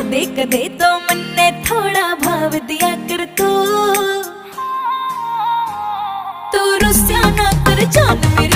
कदे कदे तो मन्ने थोड़ा भाव दिया कर तू रुस्या ना कर जान मेरी।